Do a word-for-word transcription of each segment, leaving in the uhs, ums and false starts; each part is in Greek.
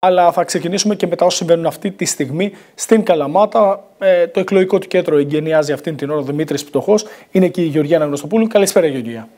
αλλά θα ξεκινήσουμε και με τα όσα συμβαίνουν αυτή τη στιγμή στην Καλαμάτα. Ε, το εκλογικό του κέντρο εγκαινιάζει αυτήν την ώρα ο Δημήτρης Πτωχός. Είναι εκεί η Γεωργία Αναγνωστοπούλου. Καλησπέρα, Γεωργία.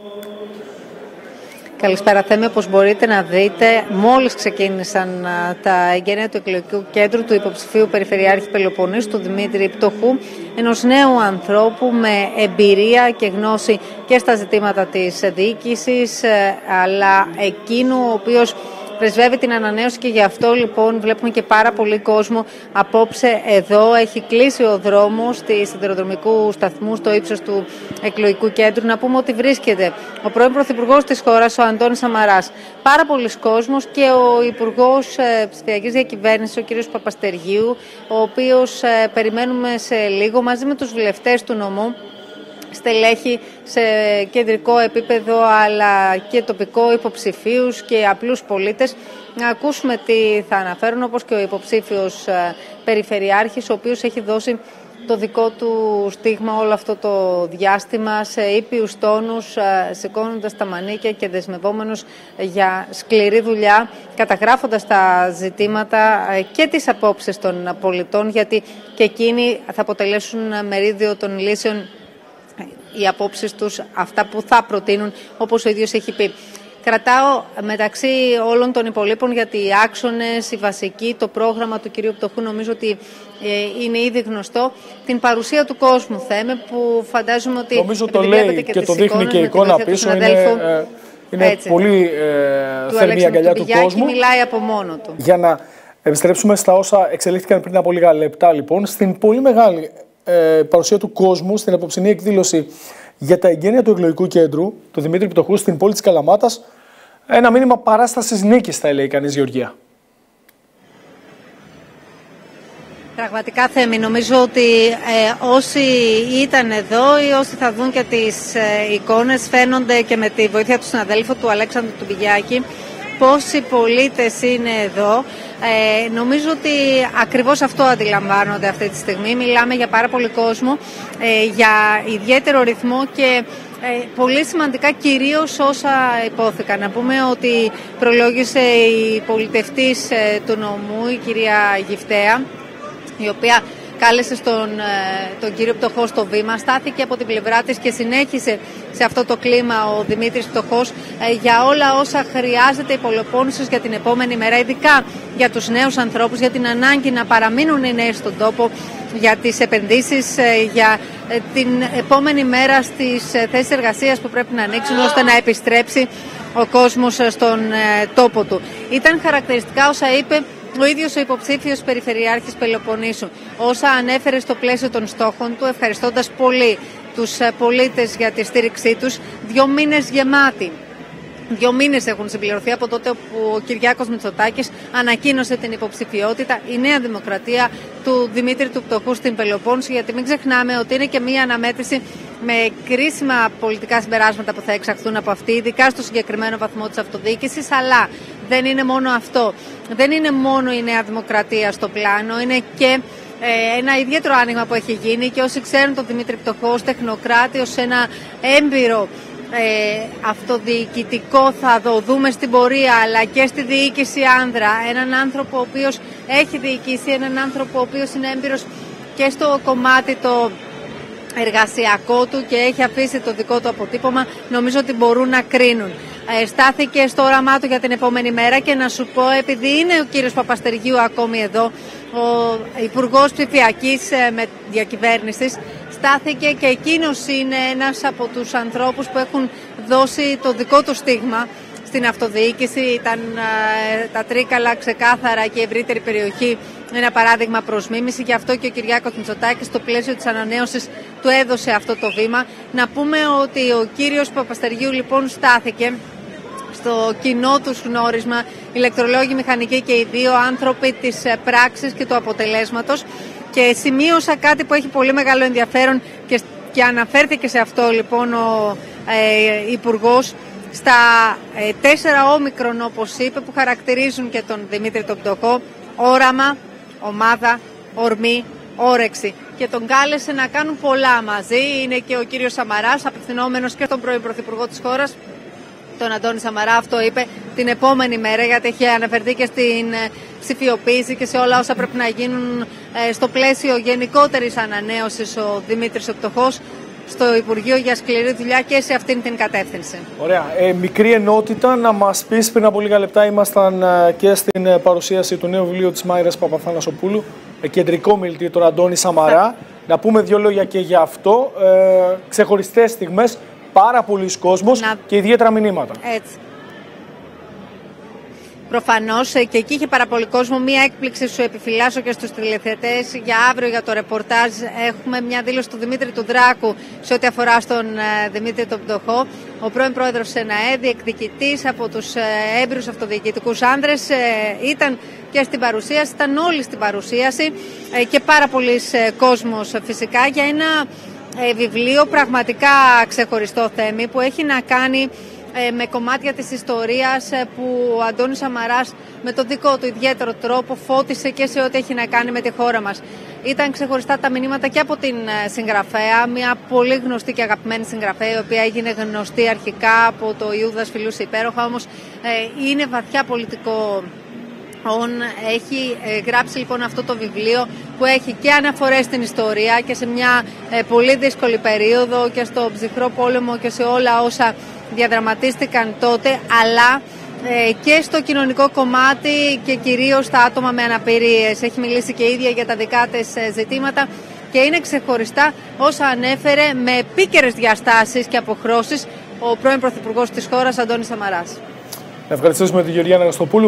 Καλησπέρα, Θέμη. Όπως μπορείτε να δείτε, μόλις ξεκίνησαν τα εγγένεια του εκλογικού κέντρου του υποψηφίου Περιφερειάρχη Πελοποννήσου, του Δημήτρη Πτωχού, ενός νέου ανθρώπου με εμπειρία και γνώση και στα ζητήματα της διοίκησης, αλλά εκείνου ο οποίος πρεσβεύει την ανανέωση, και γι' αυτό λοιπόν βλέπουμε και πάρα πολύ κόσμο απόψε εδώ. Έχει κλείσει ο δρόμος της σιδηροδρομικού σταθμού στο ύψος του εκλογικού κέντρου. Να πούμε ότι βρίσκεται ο πρώην Πρωθυπουργός της χώρας, ο Αντώνης Σαμαράς. Πάρα πολλοί κόσμος και ο Υπουργός Ψηφιακής Διακυβέρνησης, ο κ. Παπαστεργίου, ο οποίος περιμένουμε σε λίγο μαζί με τους βουλευτές του νομού, στελέχη σε κεντρικό επίπεδο αλλά και τοπικό, υποψηφίους και απλούς πολίτες, να ακούσουμε τι θα αναφέρουν, όπως και ο υποψήφιος περιφερειάρχης, ο οποίος έχει δώσει το δικό του στίγμα όλο αυτό το διάστημα σε ήπιους τόνους, σηκώνοντας τα μανίκια και δεσμευόμενος για σκληρή δουλειά, καταγράφοντας τα ζητήματα και τις απόψεις των πολιτών, γιατί και εκείνοι θα αποτελέσουν μερίδιο των λύσεων, οι απόψεις τους, αυτά που θα προτείνουν, όπως ο ίδιος έχει πει. Κρατάω μεταξύ όλων των υπολείπων, γιατί οι άξονες, οι βασικοί, το πρόγραμμα του κυρίου Πτωχού νομίζω ότι ε, είναι ήδη γνωστό, την παρουσία του κόσμου, Θέμε, που φαντάζομαι ότι νομίζω το λέει και, και το δείχνει και η εικόνα πίσω, είναι, ε, είναι έτσι, πολύ ε, θερμή αγκαλιά του, του κόσμου. Μιλάει από μόνο του. Για να επιστρέψουμε στα όσα εξελίχθηκαν πριν από λίγα λεπτά, λοιπόν, στην πολύ μεγάλη Ε, παρουσία του κόσμου στην απόψινή εκδήλωση για τα εγγένεια του εκλογικού κέντρου του Δημήτρη Πτωχού στην πόλη της Καλαμάτας. Ένα μήνυμα παράστασης νίκης, θα λέει κανείς, Γεωργία. Πραγματικά, Θέμη, νομίζω ότι ε, όσοι ήταν εδώ ή όσοι θα δουν και τις ε, εικόνες, φαίνονται και με τη βοήθεια του συναδέλφου του Αλέξανδρου του Μπηγιάκη πόσοι πολίτες είναι εδώ. Ε, νομίζω ότι ακριβώς αυτό αντιλαμβάνονται αυτή τη στιγμή. Μιλάμε για πάρα πολύ κόσμο, ε, για ιδιαίτερο ρυθμό και ε, πολύ σημαντικά κυρίως όσα υπόθηκαν. Να πούμε ότι προλόγησε η πολιτευτής ε, του νομού, η κυρία Γυφταία, η οποία κάλεσε στον, τον κύριο Πτωχό στο βήμα, στάθηκε από την πλευρά της και συνέχισε σε αυτό το κλίμα ο Δημήτρης Πτωχός για όλα όσα χρειάζεται η Πελοπόννησος για την επόμενη μέρα, ειδικά για τους νέους ανθρώπους, για την ανάγκη να παραμείνουν οι νέοι στον τόπο, για τις επενδύσεις, για την επόμενη μέρα στις θέσεις εργασίας που πρέπει να ανοίξουν ώστε να επιστρέψει ο κόσμος στον τόπο του. Ήταν χαρακτηριστικά όσα είπε ο ίδιος ο υποψήφιος Περιφερειάρχης Πελοποννήσου, όσα ανέφερε στο πλαίσιο των στόχων του, ευχαριστώντας πολύ τους πολίτες για τη στήριξή τους. Δύο μήνες γεμάτοι. Δύο μήνες έχουν συμπληρωθεί από τότε που ο Κυριάκος Μητσοτάκης ανακοίνωσε την υποψηφιότητα, η Νέα Δημοκρατία του Δημήτρη του Πτωχού στην Πελοπόννησο, γιατί μην ξεχνάμε ότι είναι και μία αναμέτρηση με κρίσιμα πολιτικά συμπεράσματα που θα εξαχθούν από αυτή, ειδικά στο συγκεκριμένο βαθμό της αυτοδιοίκησης, αλλά δεν είναι μόνο αυτό. Δεν είναι μόνο η Νέα Δημοκρατία στο πλάνο, είναι και ε, ένα ιδιαίτερο άνοιγμα που έχει γίνει, και όσοι ξέρουν τον Δημήτρη Πτωχό ως τεχνοκράτη, ως ένα έμπειρο ε, αυτοδιοικητικό, θα το δούμε στην πορεία, αλλά και στη διοίκηση άνδρα. Έναν άνθρωπο ο οποίος έχει διοικήσει, έναν άνθρωπο ο οποίος είναι έμπειρος και στο κομμάτι το εργασιακό του και έχει αφήσει το δικό του αποτύπωμα, νομίζω ότι μπορούν να κρίνουν. Ε, στάθηκε στο όραμά του για την επόμενη μέρα, και να σου πω, επειδή είναι ο κύριος Παπαστεργίου ακόμη εδώ, ο Υπουργός Ψηφιακής ε, με διακυβέρνησης, στάθηκε και εκείνος είναι ένας από τους ανθρώπους που έχουν δώσει το δικό του στίγμα στην αυτοδιοίκηση. Ήταν ε, τα Τρίκαλα ξεκάθαρα και η ευρύτερη περιοχή ένα παράδειγμα προς μίμηση, γι' αυτό και ο Κυριάκος Μητσοτάκης στο πλαίσιο της ανανέωσης του έδωσε αυτό το βήμα. Να πούμε ότι ο κύριος Παπαστεργίου λοιπόν στάθηκε στο κοινό τους γνώρισμα, ηλεκτρολόγοι, μηχανικοί και οι δύο άνθρωποι της πράξης και του αποτελέσματος, και σημείωσα κάτι που έχει πολύ μεγάλο ενδιαφέρον και, και αναφέρθηκε σε αυτό λοιπόν ο ε, Υπουργός, στα ε, τέσσερα όμικρον, όπως είπε, που χαρακτηρίζουν και τον Δημήτρη τον Πτωχό: όραμα, ομάδα, ορμή, όρεξη. Και τον κάλεσε να κάνουν πολλά μαζί. Είναι και ο κύριος Σαμαράς, απευθυνόμενος και στον πρώην Πρωθυπουργό της χώρας, τον Αντώνη Σαμαρά. Αυτό είπε την επόμενη μέρα, γιατί έχει αναφερθεί και στην ψηφιοποίηση και σε όλα όσα πρέπει να γίνουν στο πλαίσιο γενικότερης ανανέωσης ο Δημήτρης ο Πτωχός στο Υπουργείο για σκληρή δουλειά και σε αυτήν την κατεύθυνση. Ωραία. Ε, μικρή ενότητα να μας πεις, πριν από λίγα λεπτά ήμασταν ε, και στην ε, παρουσίαση του νέου βιβλίου της Μάιρας Παπαθανασοπούλου, ε, κεντρικό μιλητή του Αντώνη Σαμαρά. Να πούμε δύο λόγια και για αυτό. Ε, ξεχωριστές στιγμές, πάρα πολλοί κόσμος να... και ιδιαίτερα μηνύματα. Έτσι. Προφανώς και εκεί είχε πάρα πολύ κόσμο. Μία έκπληξη σου επιφυλάσσω και στους τηλεθεατές για αύριο για το ρεπορτάζ. Έχουμε μια δήλωση του Δημήτρη του Δράκου σε ό,τι αφορά στον Δημήτρη τον Πτωχό. Ο πρώην πρόεδρος της ΕΝΑΕ, διεκδικητής από τους έμπειρους αυτοδιοικητικούς άνδρες, ήταν και στην παρουσίαση, ήταν όλοι στην παρουσίαση και πάρα πολλοί κόσμος φυσικά για ένα βιβλίο πραγματικά ξεχωριστό θέμη που έχει να κάνει με κομμάτια της ιστορίας που ο Αντώνης Σαμαράς με τον δικό του ιδιαίτερο τρόπο φώτισε και σε ό,τι έχει να κάνει με τη χώρα μας. Ήταν ξεχωριστά τα μηνύματα και από την συγγραφέα, μια πολύ γνωστή και αγαπημένη συγγραφέα, η οποία έγινε γνωστή αρχικά από το Ιούδας φιλούσε υπέροχα, όμως είναι βαθιά πολιτικό. Έχει γράψει λοιπόν αυτό το βιβλίο που έχει και αναφορές στην ιστορία και σε μια πολύ δύσκολη περίοδο και στο ψυχρό πόλεμο και σε όλα όσα διαδραματίστηκαν τότε, αλλά και στο κοινωνικό κομμάτι και κυρίως στα άτομα με αναπηρίες. Έχει μιλήσει και η ίδια για τα δικά της ζητήματα και είναι ξεχωριστά όσα ανέφερε με επίκαιρες διαστάσεις και αποχρώσεις ο πρώην Πρωθυπουργός της χώρας Αντώνης Σαμαράς. Ευχαριστούμε τη Γεωργία Αναγνωστοπούλου.